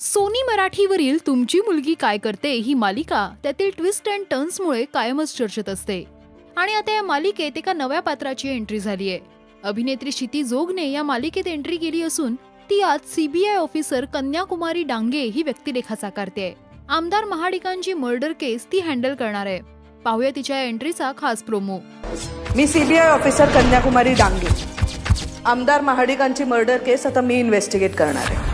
Sony मराठीवरील तुमची मुलगी काय करते ही मालिका त्यातील ट्विस्ट अँड टर्न्समुळे कायमच चर्चेत असते आणि आता या मालिकेत एका नव्या पात्राची एंट्री झाली आहे। अभिनेत्री क्षिती जोगने या मालिकेत एंट्री केली असून ती आज सीबीआय ऑफिसर कन्याकुमारी डांगे ही व्यक्तिरेखा साकारते। आमदार महाडिकांची मर्डर केस ती हँडल करणार आहे। पाहूया तिच्या या एंट्रीचा खास प्रोमो। मी सीबीआय ऑफिसर कन्याकुमारी डांगे, आमदार महाडिकांची मर्डर केस आता मी इन्व्हेस्टिगेट करणार आहे।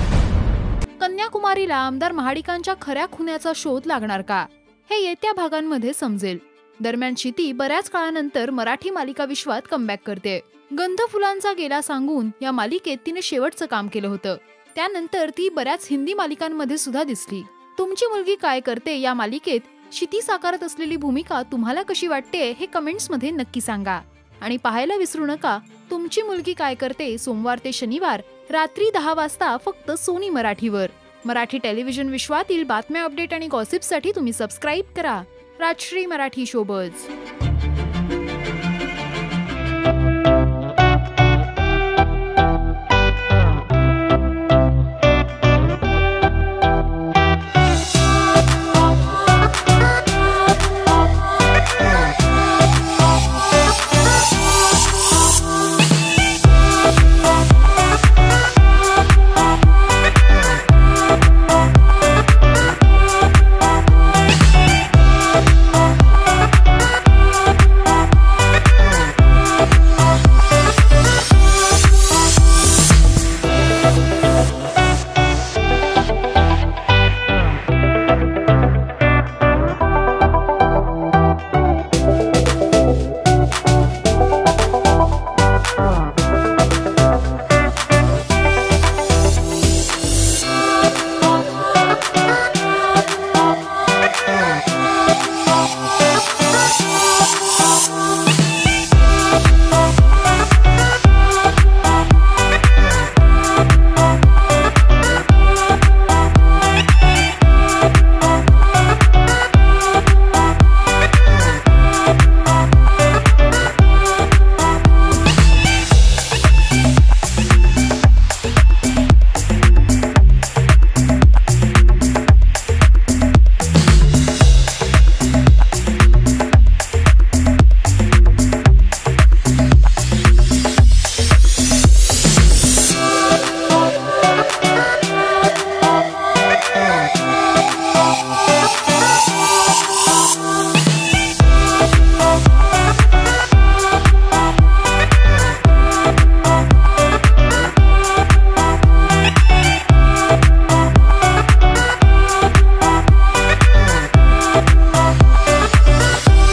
कन्याकुमारीला आमदार महाडिकांच्या खऱ्या खुन्याचा शोध लागणार का, हे येत्या भागांमध्ये समजेल। दरम्यान क्षिती बऱ्याच काळानंतर मराठी मालिका विश्वात कमबॅक करते। गंध फुलांचा गेला सांगून या मालिकेत तिने शेवटचं काम केलं होतं। त्यानंतर ती बऱ्याच हिंदी मालिकांमध्ये सुद्धा दिसली। तुमची मुलगी काय करते या मालिकेत क्षिती साकारत असलेली भूमिका तुम्हाला कशी वाटते हे कमेंट्स मध्ये नक्की सांगा आणि पाहायला विसरू नका तुमची मुलगी काय करते सोमवार ते शनिवार रात्री 10 वाजता फक्त सोनी मराठीवर। मराठी टेलिव्हिजन विश्वातील बातम्या, अपडेट आणि गॉसिपसाठी तुम्ही सबस्क्राइब करा राजश्री मराठी शोबज।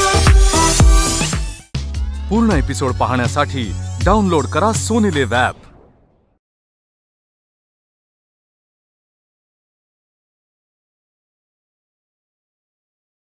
पूर्ण एपिसोड पाहण्यासाठी डाउनलोड करा सोनी लिव्ह ॲप।